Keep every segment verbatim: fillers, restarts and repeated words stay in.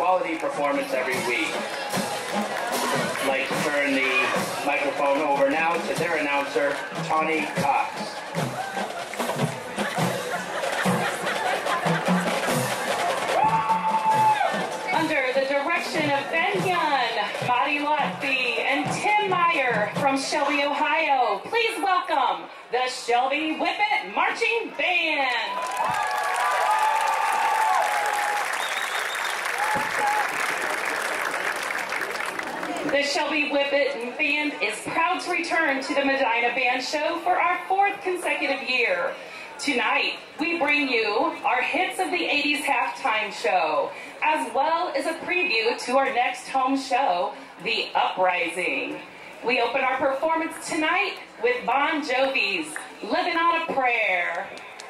quality performance every week. I'd like to turn the microphone over now to their announcer, Tawny Cox. Under the direction of Ben Young, Marty Lotfi, and Tim Meyer from Shelby, Ohio, please welcome the Shelby Whippet Marching Band. The Shelby Whippet Band is proud to return to the Medina Band Show for our fourth consecutive year. Tonight, we bring you our Hits of the eighties halftime show, as well as a preview to our next home show, The Uprising. We open our performance tonight with Bon Jovi's Living on a Prayer.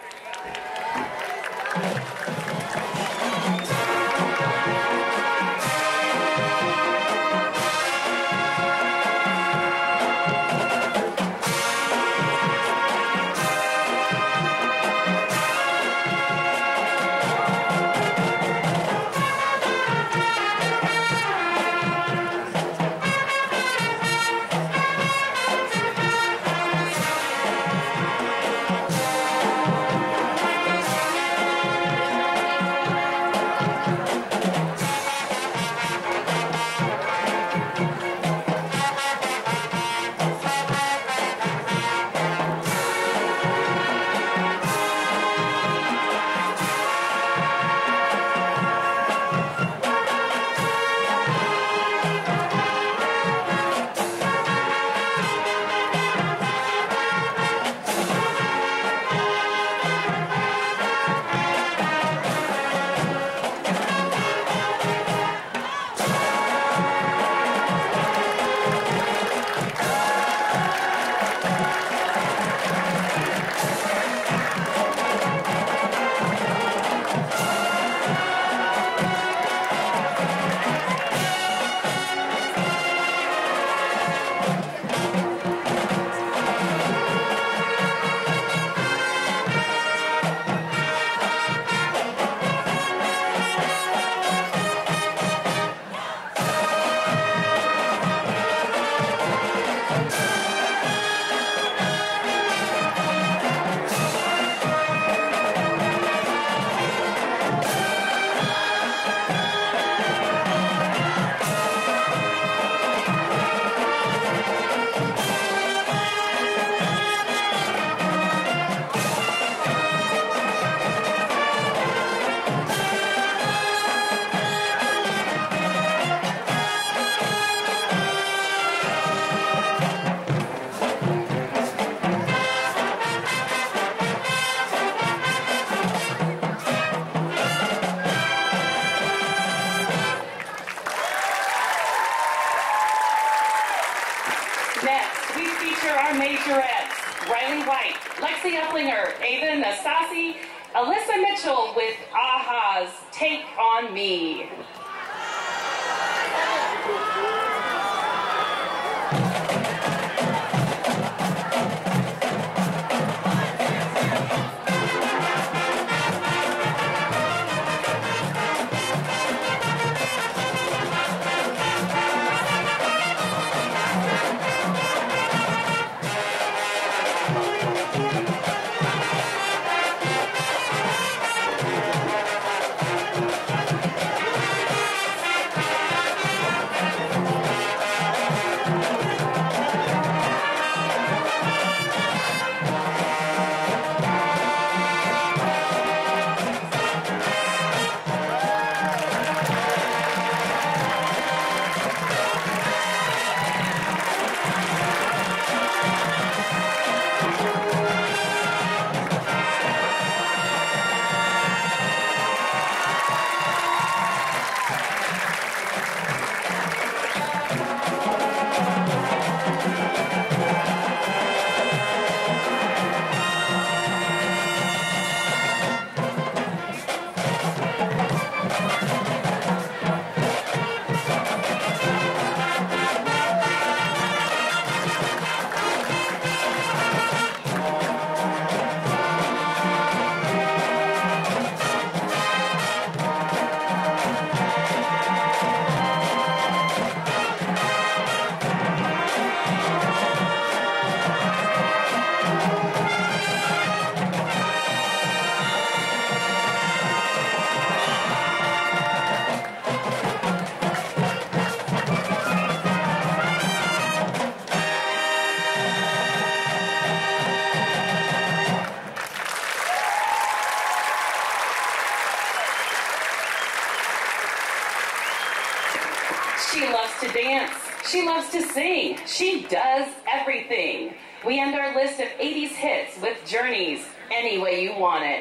Next, we feature our majorettes, Riley White, Lexi Uplinger, Ava Nastasi, Alyssa Mitchell with Aha's Take on Me. She loves to dance. She loves to sing. She does everything. We end our list of eighties hits with Journey's Any Way You Want It.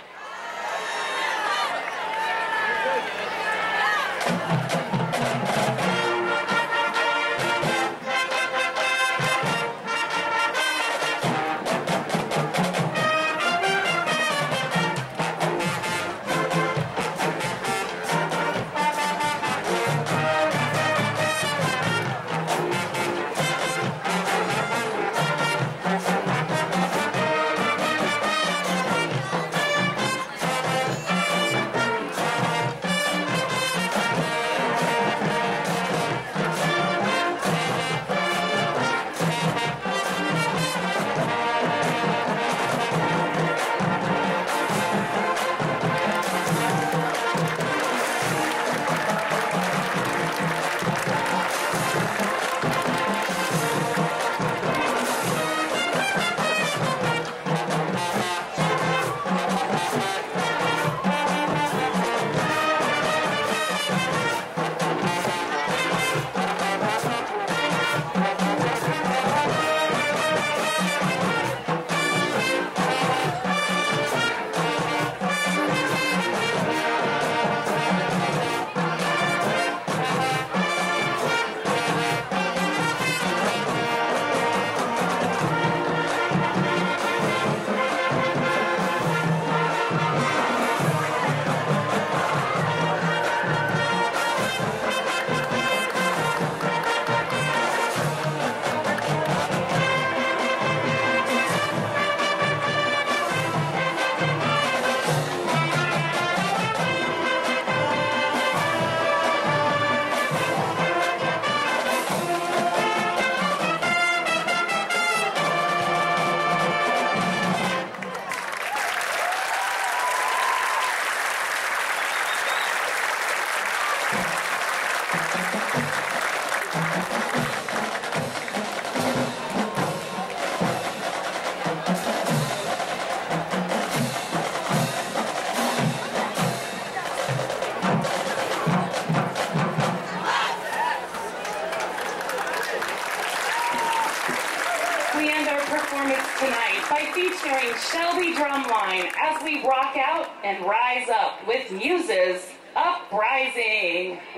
Tonight by featuring Shelby Drumline as we rock out and rise up with Muses Uprising.